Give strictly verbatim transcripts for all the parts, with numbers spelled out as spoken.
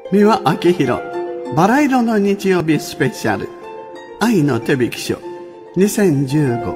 三輪明宏バラ色の日曜日スペシャル愛の手引き書にせんじゅうご。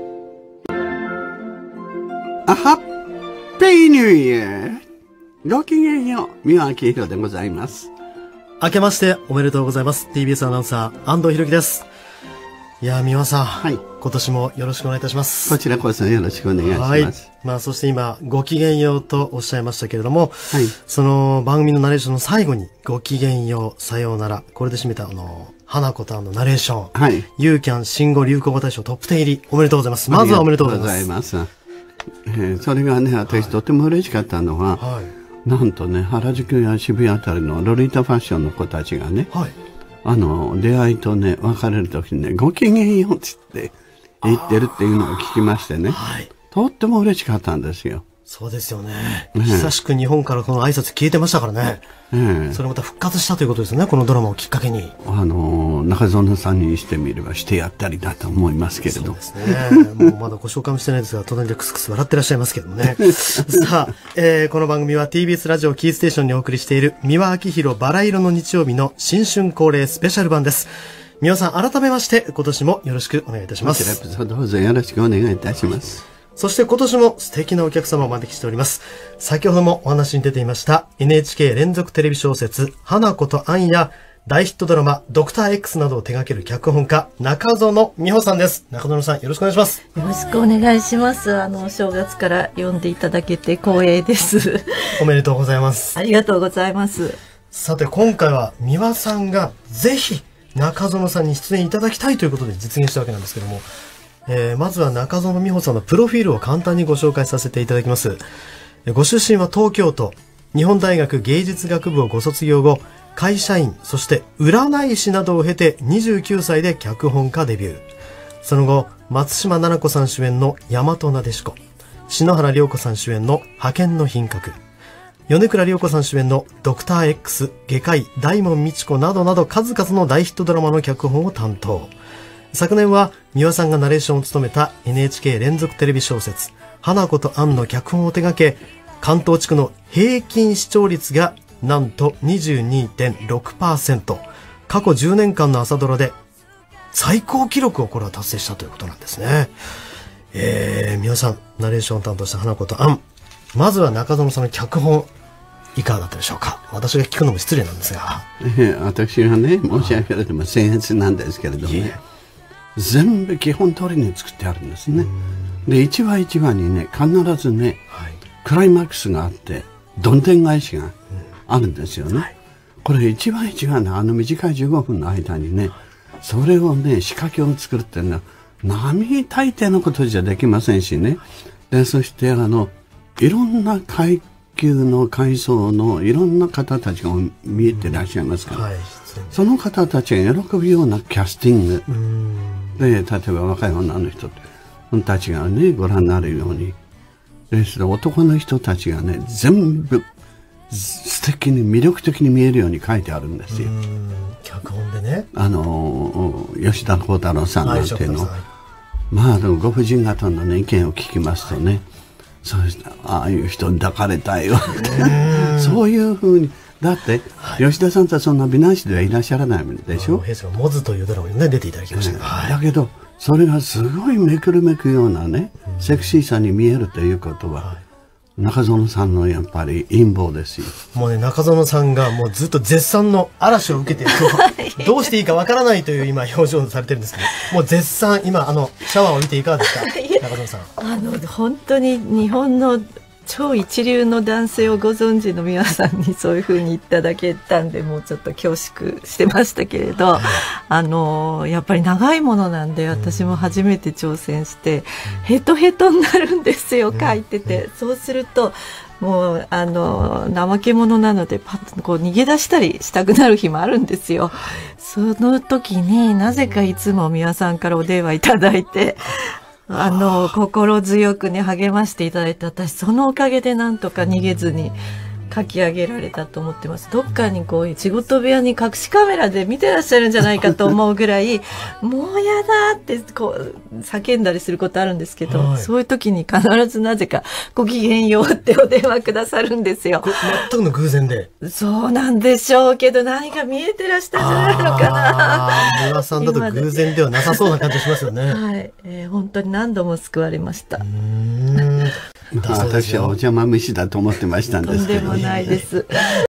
あハッピーニューイヤー。ごきげんよう、三輪明宏でございます。 明けましておめでとうございます。 ティービーエス アナウンサー安藤博樹です。いやー、三輪さん、はい、今年もよろしくお願いいたします。 こちらこそよろしくお願いします。はい、 まあそして今ごきげんようとおっしゃいましたけれども、はい、その番組のナレーションの最後にごきげんようさようなら、これで締めたあの花子とのナレーション、はい、ユーキャン新語・流行語大賞トップじゅう入りおめでとうございます。まずはおめでとうございます。ありがとうございます。えー、それがね、私、はい、とても嬉しかったのは、はい、なんとね、原宿や渋谷あたりのロリータファッションの子たちがね、はい、あの出会いとね別れる時にねごきげんようって言ってるっていうのを聞きましてね、はい、とっても嬉しかったんですよ。そうですよね。ね、久しく日本からこの挨拶消えてましたからね。ね、それまた復活したということですね、このドラマをきっかけに。あの中園さんにしてみればしてやったりだと思いますけれど。そうですね。もうまだご紹介もしてないですが、隣でクスクス笑ってらっしゃいますけどね。さあ、えー、この番組は ティービーエス ラジオキーステーションにお送りしている三輪明宏バラ色の日曜日の新春恒例スペシャル版です。三輪さん、改めまして今年もよろしくお願いいたします。こちらこそどうぞよろしくお願いいたします。そして今年も素敵なお客様をお招きしております。先ほどもお話に出ていました エヌエイチケー 連続テレビ小説花子とアンや大ヒットドラマドクター X などを手掛ける脚本家中園美穂さんです。中園さん、よろしくお願いします。 よろしくお願いします。あの正月から読んでいただけて光栄です。 おめでとうございます。 ありがとうございます。 さて今回は美輪さんがぜひ中園さんに出演いただきたいということで実現したわけなんですけども、えー、まずは中園美穂さんのプロフィールを簡単にご紹介させていただきます。ご出身は東京都、日本大学芸術学部をご卒業後、会社員、そして占い師などを経てにじゅうきゅうさいで脚本家デビュー。その後、松島菜々子さん主演の大和なでしこ、篠原涼子さん主演の派遣の品格、米倉涼子さん主演のドクター X、外科医、大門未知子などなど数々の大ヒットドラマの脚本を担当。昨年は三輪さんがナレーションを務めた エヌエイチケー 連続テレビ小説花子とアンの脚本を手掛け、関東地区の平均視聴率がなんと にじゅうにてんろくパーセント、 過去じゅうねんかんの朝ドラで最高記録をこれは達成したということなんですね。えー、三輪さん、ナレーションを担当した花子とアン、まずは中園さんの脚本いかがだったでしょうか。私が聞くのも失礼なんですが。えー、 私はね、申し訳ないけども僭越なんですけれどもね、全部基本通りに作ってあるんですね。で一話一話にね必ずね、はい、クライマックスがあってどんでん返しがあるんですよね。はい、これ一話一話のあの短いじゅうごふんの間にね、それをね仕掛けを作るっていうのは並大抵のことじゃできませんしね。でそしてあのいろんな階級の階層のいろんな方たちが見えてらっしゃいますから、はい、その方たちが喜ぶようなキャスティングで、例えば若い女の人たちがねご覧になるように、で男の人たちがね全部素敵に魅力的に見えるように書いてあるんですよ。 脚本でね、 あの吉田鋼太郎さんなんていうの、はい、まあでもご婦人方の、ね、意見を聞きますとね、はい、そうしたああいう人に抱かれたいわってそういうふうに。だって、はい、吉田さんってそんな美男子ではいらっしゃらないでしょ。平成のモズというドラマに、ね、出ていただきましたけど、はい、だけどそれがすごいめくるめくようなね、うん、セクシーさに見えるということは、はい、中園さんのやっぱり陰謀ですよ。もうね、中園さんがもうずっと絶賛の嵐を受けてどうしていいかわからないという今表情をされてるんですけど、もう絶賛今あのシャワーを見ていかがですか中園さん。 あの本当に日本の超一流の男性をご存知の皆さんにそういうふうに言っていただけたんで、もうちょっと恐縮してましたけれど、あのやっぱり長いものなんで、私も初めて挑戦してヘトヘトになるんですよ、書いてて。そうするともうあの怠け者なのでパッとこう逃げ出したりしたくなる日もあるんですよ。その時になぜかいつも三輪さんからお電話いただいて、あの心強くね励ましていただいて、私そのおかげでなんとか逃げずに書き上げられたと思ってます。どっかにこう仕事部屋に隠しカメラで見てらっしゃるんじゃないかと思うぐらいもうやだってこう叫んだりすることあるんですけど、はい、そういう時に必ずなぜかごきげんようってお電話くださるんですよ。 全くの偶然で。 そうなんでしょうけど何か見えてらしたんじゃないのかな。 美輪さんだと偶然ではなさそうな感じしますよね。 はい、えー、本当に何度も救われました。うーん私はお邪魔虫だと思ってましたんですけど、 とんでもないです。